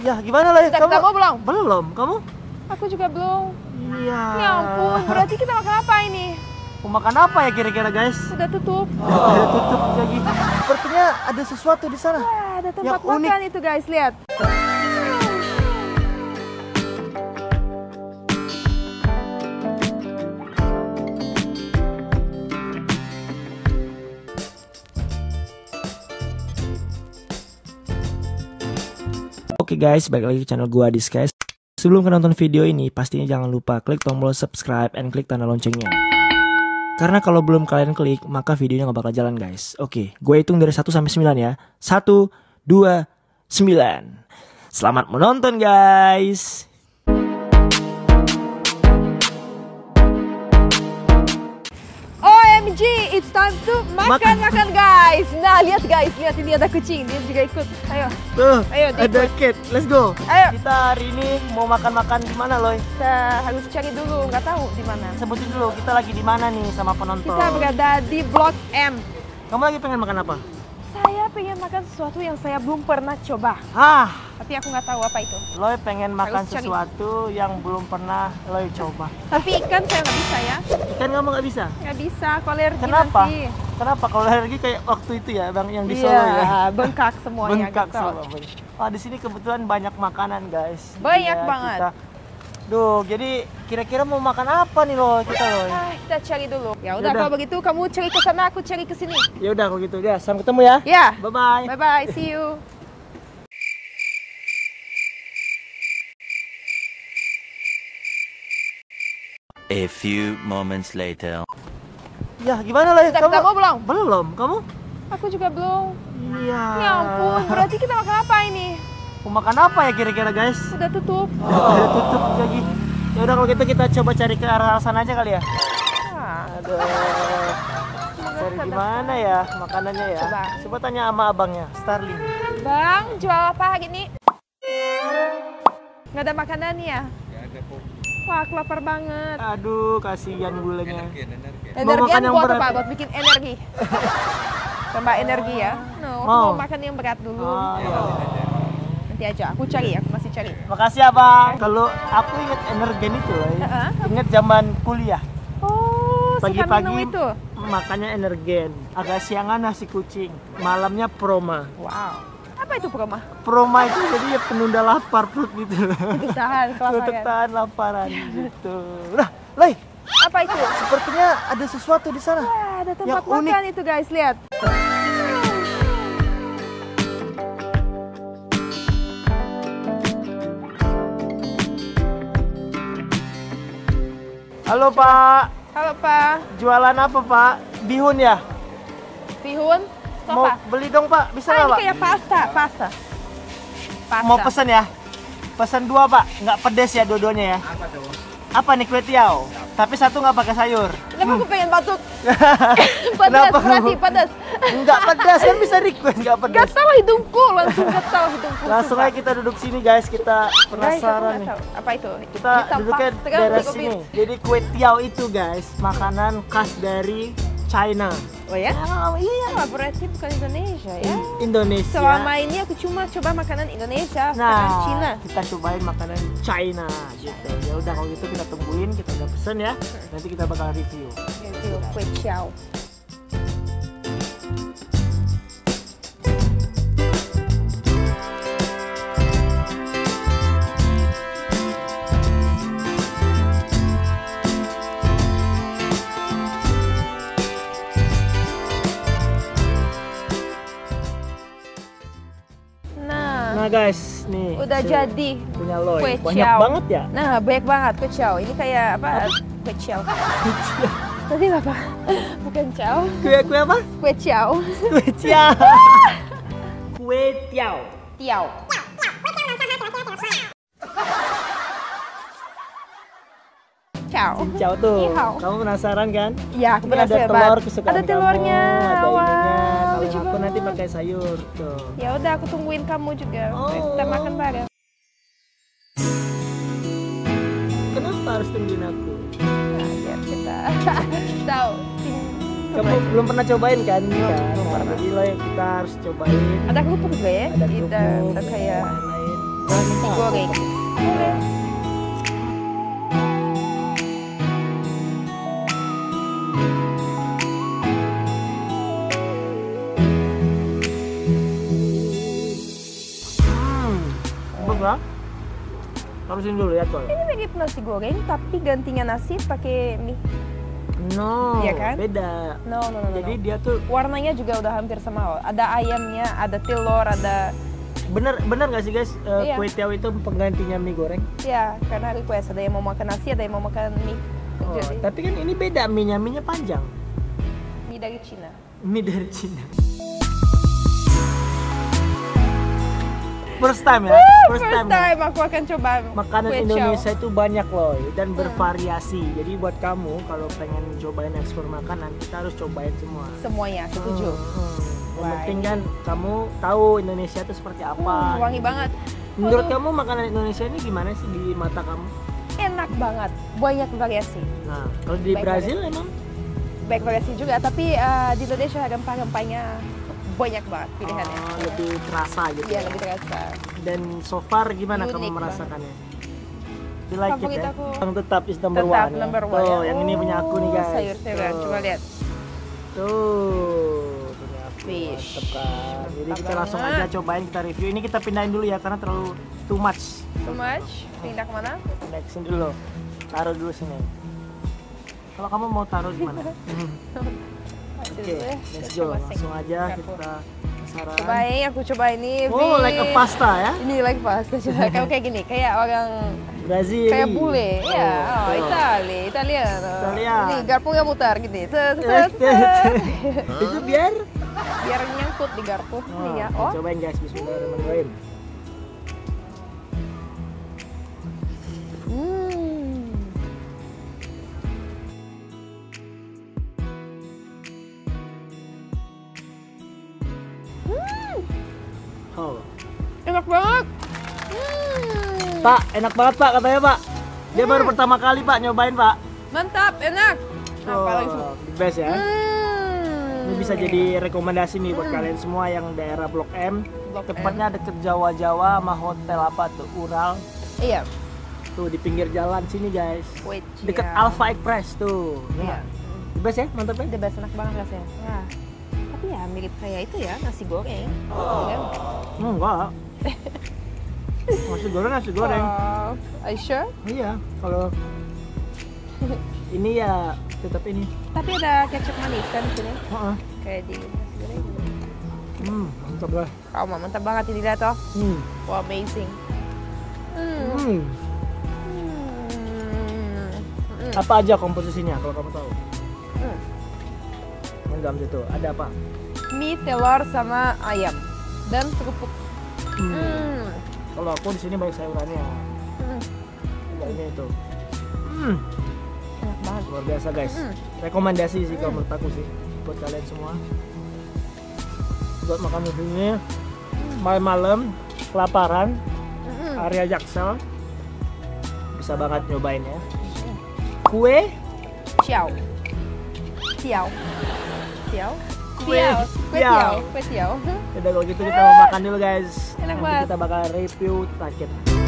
Ya, gimana lah ya? Kamu belum? Belum, kamu? Aku juga belum. Iya. Ya ampun, berarti kita makan apa ini? Mau makan apa ya kira-kira, guys? Udah tutup. Udah tutup lagi. Sepertinya ada sesuatu di sana. Wah, ada tempat yang unik. makan itu, guys, lihat. Oke guys, balik lagi ke channel gua Adis guys. Sebelum kalian nonton video ini, pastinya jangan lupa klik tombol subscribe and klik tanda loncengnya. Karena kalau belum kalian klik, maka videonya nggak bakal jalan guys. Oke, gue hitung dari 1 sampai 9 ya. 1, 2, 9. Selamat menonton guys. OMG, it's time to makan guys. Nah, lihat guys, lihat ini ada kucing, dia juga ikut. Ayo. Tuh, Ayo, ada cat. Let's go. Ayo. Kita hari ini mau makan-makan di mana, Loy? Kita harus cari dulu, nggak tahu di mana. Sebutin dulu, kita lagi di mana nih sama penonton? Kita berada di Blok M. Kamu lagi pengen makan apa? Saya pengen makan sesuatu yang saya belum pernah coba. Tapi aku nggak tahu apa itu. Loy pengen makan Harus cari. sesuatu yang belum pernah Loy coba. Tapi ikan saya nggak bisa ya. Ikan kamu nggak bisa? Nggak bisa, aku alergi Kenapa? nanti. Kenapa? Kalau alergi kayak waktu itu ya, Bang, yang di Iya, Solo ya? bengkak semuanya. Bengkak gitu. Solo. Wah, di sini kebetulan banyak makanan, guys. Banyak Iya, banget. Duh, jadi kira-kira mau makan apa nih Loy kita, Loy? Kita cari dulu. Ya udah, Yaudah. kalau begitu kamu cari ke sana, aku cari ke sini. Ya udah kalau gitu, ya sampai ketemu ya. Ya. Bye-bye. Bye bye, see you. A few moments later. Ya, gimana lah ya? Kamu belum? Belum, kamu? Aku juga belum. Iya. Ya ampun, berarti kita makan apa ini? Mau makan apa ya kira-kira, guys? Udah tutup. Udah tutup lagi. Ya udah kalau gitu kita coba cari ke arah sana aja kali ya. Nah, Aduh. Cari di mana ya makanannya ya? Coba tanya sama abangnya, Starling. Bang, jual apa hari ini? Nggak ada makanan ya? Nggak ada kok. Wah, aku lapar banget. Aduh, kasihan gulanya. Energian makan yang buat berat apa? ya? Buat bikin energi. Tambah energi ya. No, aku Mau. mau makan yang berat dulu. Oh, iya. Nanti aja, aku cari, aku masih cari. Makasih abang. Kalau aku inget energen itu loh. Heeh. Ingat zaman kuliah. Oh, suka minum Pagi-pagi itu. makannya energen. Agak siangan nasi kucing. Malamnya proma. Wow. Apa itu proma? Proma itu jadi ya penunda lapar perut gitu. Untuk tahan Untuk kelaparan. tahan laparan gitu. Udah, Loy. Apa itu? Sepertinya ada sesuatu di sana. Wah, ada tempat Yang unik. makan itu guys, lihat. Halo Pak, Halo Pak, jualan apa Pak? Bihun ya? bihun, Mau apa? beli dong Pak, bisa Ah, nggak ini Pak? kayak pasta. Pasta. Mau pesen ya? Pesen 2 Pak, nggak pedes ya dua-duanya ya? Apa tuh? Apa nih kue tiaw? Tapi satu nggak pakai sayur. Kenapa aku pengen batuk? Padas, Kenapa? berarti padas. Nggak pedas, kan bisa request nggak pedas. Gatal hidungku, langsung gatal hidungku. Langsung aja kita duduk sini guys, kita Guys, aku penasaran nggak nih. tahu. Apa itu? Kita Ditambah duduknya tegang daerah di kopi. sini. Jadi kue tiaw itu guys, makanan khas dari China. Oh ya? Iya, Wah, berarti bukan Indonesia ya? Indonesia. Selama ini aku cuma coba makanan Indonesia, sekarang Nah, Cina. kita cobain makanan China gitu. Ya udah kalau gitu kita tungguin, kita udah pesen ya. Nanti kita bakal review. Review kue chow. Nah guys, nih Udah jadi punya Loy. kue Banyak chow. banget ya. Nah, banyak banget kue chow. Ini kayak apa? Kue chow. Tadi apa? Bukan chow. Kue apa? Kue chow. Kue tiaw. Kue tiaw. Tiaw. Chow. Ciao tuh. Ni hao. Kamu penasaran kan? Iya, aku Ini ada penasaran. telur kesukaan Ada telurnya. kamu, ada Wah, ininya. Kalau lucu yang aku banget. nanti pakai sayur tuh. Ya udah, aku tungguin kamu juga. Oh. Kita makan bareng. Kenapa harus tungguin aku? Nah, biar kita tahu. Kamu belum pernah cobain kan? Belum Nah, pernah. jadi Loy, kita harus cobain. Ada kerupuk juga ya? Ada Kita kerupuk, kayak lain-lain. Nasi goreng. Bagus. Harusin dulu ya, Tol. Ini mirip nasi goreng, tapi gantinya nasi pakai mie. No, Iya kan? beda. No. Jadi dia tuh Warnanya juga udah hampir sama. Ada ayamnya, ada telur, ada... bener nggak sih guys? Iya. Kue tiaw itu penggantinya mie goreng. Ya, karena request. Ada yang mau makan nasi, ada yang mau makan mie. Oh, Jadi, tapi kan ini beda mie-nya panjang. mie dari Cina. Mie dari Cina. First time ya? First ya? time aku akan coba Makanan kue Indonesia chow. itu banyak loh dan bervariasi. Jadi buat kamu kalau pengen cobain ekspor makanan, kita harus cobain semua. Semuanya, setuju. Yang Wah, penting kan kamu tahu Indonesia itu seperti apa. Wangi banget. Menurut Aduh. kamu makanan Indonesia ini gimana sih di mata kamu? Enak banget, banyak variasi. Nah, kalau di Baik Brazil emang Baik variasi juga, tapi di Indonesia rempah-rempahnya banyak banget pilihannya. lebih terasa gitu. Iya, ya. lebih terasa. Dan so far gimana Unik kamu banget. merasakannya? You like it Favorit ya? aku. Yang tetap is number Tetap one ya? number one. Tuh, ya. yang ini punya aku nih guys. Sayur-sayuran, Tuh. coba lihat. Tuh, punya aku. Fish. Mantep kan. Jadi Mantap kita langsung banget. aja cobain, kita review. Ini kita pindahin dulu ya karena terlalu too much. Too much. Pindah kemana? Nextin dulu. Taruh dulu sini. Kalau kamu mau taruh di mana? Oke, let's go. Langsung aja kita penasaran. Cobain, aku coba ini. Oh, like a pasta ya? Ini like pasta. Coba kamu kayak gini, kayak orang Brazil. kayak bule. Ya, oh, betul. Italiano. Italian. Ini garpunya mutar gini. Itu biar Biar nyangkut di garpu. Ini ya. Oh. cobain guys, bismillahirrahmanirrahim. Oh. Enak banget. Pak, enak banget Pak katanya Pak. Dia baru pertama kali Pak nyobain Pak. Mantap, enak. Nah, paling The best ya. Ini bisa jadi rekomendasi nih buat kalian semua yang daerah Blok M. Blok Tepatnya deket Jawa-Jawa sama hotel apa tuh, Ural. Iya. Tuh di pinggir jalan sini guys. Wait, Deket ya. Alpha Express tuh. Iya. The best ya, mantap ya. The best, enak banget rasanya. Nah, tapi ya mirip kayak itu ya, nasi goreng. Kan? Enggak. Nasi goreng. Oh, are you sure? Iya, kalau ini ya tetap ini. Tapi ada kecap manis kan di sini? Heeh. Kayak di nasi goreng. Mantap lah. Oh, mantap banget ini lihat toh. Wow, amazing. Apa aja komposisinya kalau kamu tahu? Yang dalam situ ada apa? Mie, telur sama ayam dan kerupuk. Kalau aku di sini banyak sayurannya. Ada ini itu. Enak banget. Luar biasa guys. Rekomendasi sih kalau menurut aku sih buat kalian semua. Buat makan di sini malam-malam kelaparan, area Jaksel bisa banget nyobain ya. Kue Ciao. Ciao. Ciao. Kue Kue tiaw. Kue tiaw. Udah kalau gitu kita mau makan dulu guys. Enak Nanti banget. kita bakal review terakhir.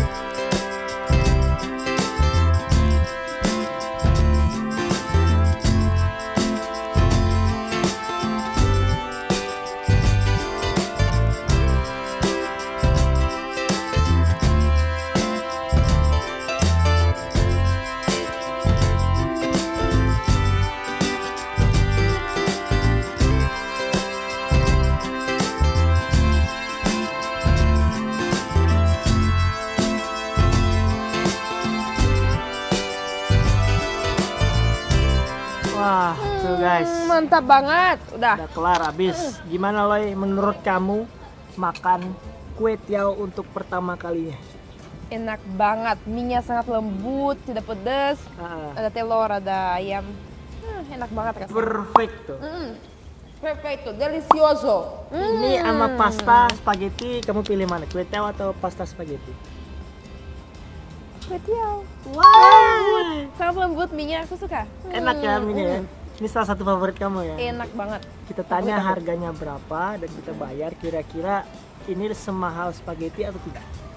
Wah, tuh guys. Mantap banget. Udah. Udah kelar habis. Gimana Loy menurut kamu makan kue tiaw untuk pertama kalinya? Enak banget. Mie-nya sangat lembut, tidak pedas. Ada telur, ada ayam. Enak banget rasanya. Perfect tuh. Perfecto, delicioso. Ini sama pasta spaghetti, kamu pilih mana? Kue tiaw atau pasta spaghetti? Kue tiaw. Wow. Sangat lembut mie-nya, aku suka. Enak ya minyak ya? Ini salah satu favorit kamu ya? Enak banget. Kita tanya Favorit aku. harganya berapa dan kita bayar kira-kira ini semahal spaghetti atau tidak?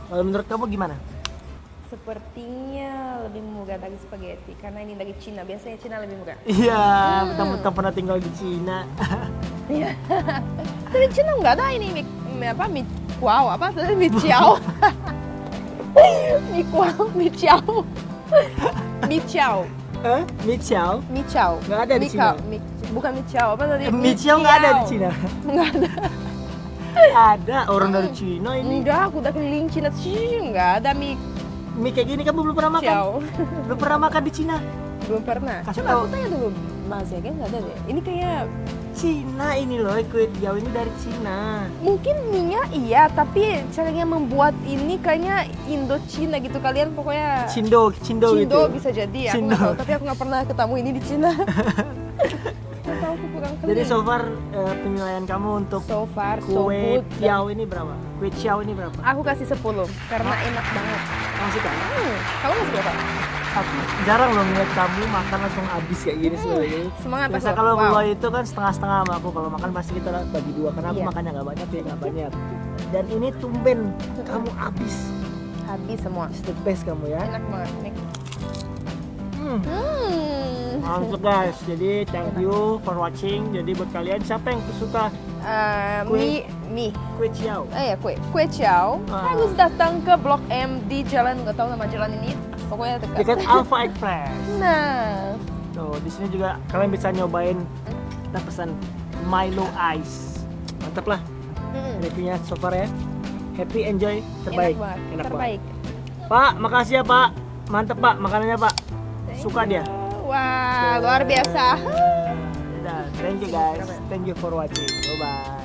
Kalau menurut kamu gimana? Sepertinya lebih murah dari spaghetti karena ini dari Cina. Biasanya Cina lebih murah. Iya, mentang-mentang pernah tinggal di Cina. Iya. Tapi Cina nggak ada ini mie kuau apa tadi mie ciao. Mie kuau, mie ciao. Mie ciao. Mie chow? Mie ciao. Nggak ada di Cina. Bukan mie ciao, apa tadi? Mie chow nggak ada di Cina. Nggak ada. Ada orang dari Cina ini. Enggak, aku udah keliling Cina sih, nggak ada mie Mie kayak gini kamu belum pernah makan? ciao. Belum pernah makan di Cina? Belum pernah. Kasih Coba tahu. aku tanya dulu Mas ya, kan nggak ada deh. Ini kayak Cina ini loh, kue tiaw ini dari Cina. mungkin minyak iya, tapi caranya membuat ini kayaknya Indo-Cina gitu. Kalian pokoknya Cindo Cindo gitu. bisa jadi. Aku Cindo. nggak tahu, tapi aku nggak pernah ketemu ini di Cina. Nggak tahu, aku kurang Jadi keliling. so far penilaian kamu untuk So far, so kue good. tiaw ini berapa? Kue tiaw ini berapa? Aku kasih 10 karena enak banget. Kamu suka? Kamu kasih berapa? Aku jarang loh ngeliat kamu makan langsung habis kayak gini sebenarnya. Semangat Biasa aku. kalau Wow. gua itu kan setengah-setengah sama aku. Kalau makan pasti kita bagi dua karena aku Iya. makannya nggak banyak ya nggak banyak. Dan ini tumben kamu habis. Habis semua. It's the best kamu ya. Enak banget. Nih. Hmm. Mantap Hmm. guys. Jadi thank you for watching. Jadi buat kalian siapa yang suka Kue. Mie. kue tiaw? Ya kue ciao harus datang ke Blok M di jalan, nggak tahu nama jalan ini, pokoknya dekat. Dekat Alpha Express. Nah, Tuh di sini juga kalian bisa nyobain. Kita pesan Milo Ice. Mantap lah. Reviewnya so far ya. Happy, enjoy, terbaik. enak banget, Enak terbaik. banget. Pak, makasih ya Pak. Mantep Pak makanannya Pak. Suka dia. Wah, luar biasa. Udah, thank you guys. Thank you for watching. Bye bye.